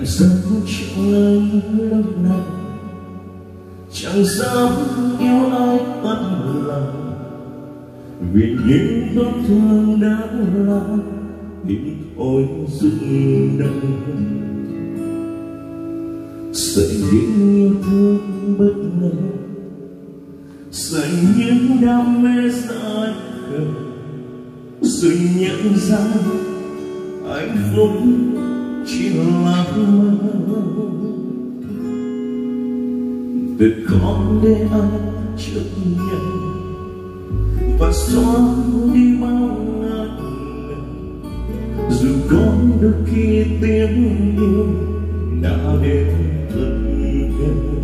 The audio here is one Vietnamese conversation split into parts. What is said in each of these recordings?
giấc trong anh lúc này chẳng dám yêu ai tận lòng, vì những tổn thương đã làm ít ôi rụng đời. Sợ những yêu thương bất ngờ, sợ những đam mê dại khờ, rồi nhận ra hạnh phúc chỉ là mơ. Thật khó để anh chấp nhận và xóa đi bao ngàn lần, dù có đôi khi tiếng yêu đã đến thật gần.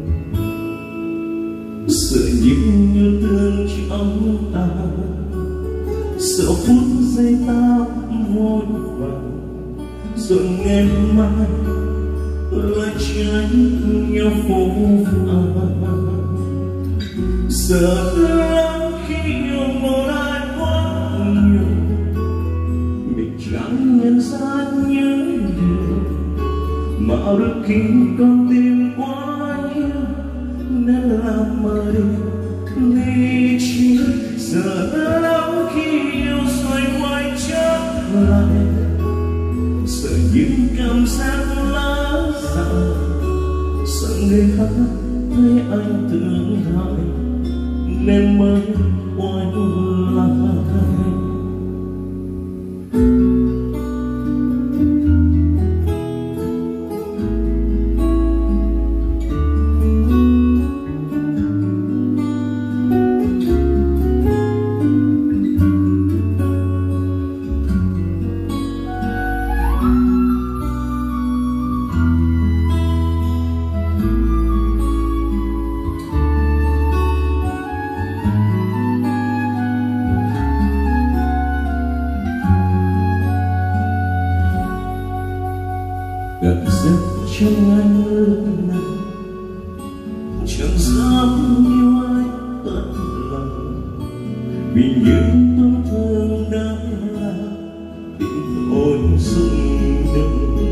Sợ những yêu thương trong ta, sợ phút giây ta vội vàng, rồi ngày mai lại tránh nhau phố phàng. Sợ lắm khi yêu một ai quá nhiều, mình chẳng nhận ra những điều mà đôi khi con tim quá nhiều, nên làm mờ đi lý trí. Sợ lắm khi yêu rồi quay trở lại, sợ những cảm giác lá dại, sợ người khác thấy anh thương hại nên mới quay lại. Cảm giác trong anh lúc này chẳng dám yêu ai tận lòng, vì những tổn thương đã làm tim ôi rụng đời.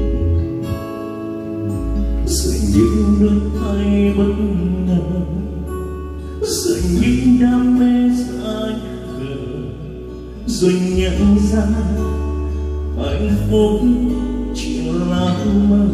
Sợ những đôi tay bất ngờ, sợ những đam mê dại khờ, rồi nhận ra hạnh phúc chỉ là mơ.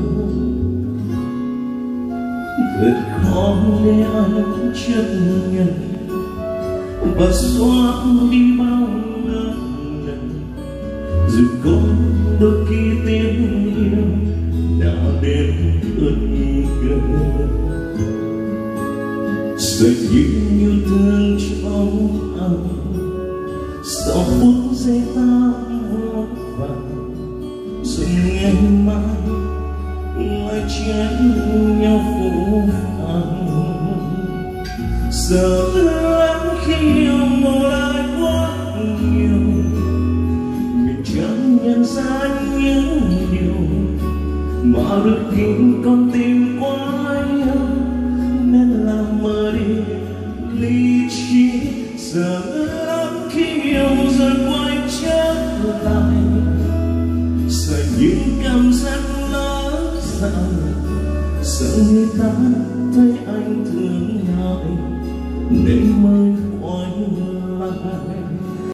Thật khó để anh chấp nhận và xóa đi bao ngỡ ngàng, dù có đôi khi tiếng yêu đã đến thật gần. Sợ những yêu thương trong anh, sau phút giây ta vội vàng, rồi ngày mai lại chén nhau phố phàng. Sợ lắm khi yêu một ai quá nhiều, mình chẳng nhận ra những điều mà đôi khi con tim quá yêu, nên làm mờ đi lý trí. Sợ lắm khi yêu rồi quay trở lại, sợ những cảm giác lá dại, sợ người ta thấy anh thương hại nên mới quay lại.